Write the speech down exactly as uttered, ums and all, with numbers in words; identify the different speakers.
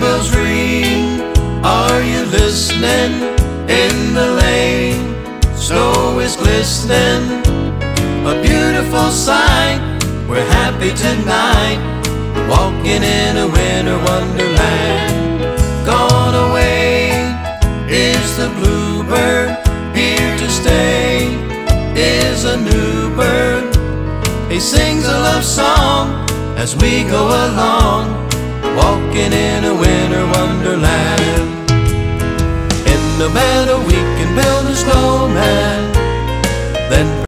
Speaker 1: bells ring. Are you listening? In the lane, snow is glistening, a beautiful sight. We're happy tonight, walking in a winter wonderland. Gone away is the bluebird, here to stay is a new bird. He sings a love song as we go along, walking in a winter wonderland. In the meadow we can build a snowman, then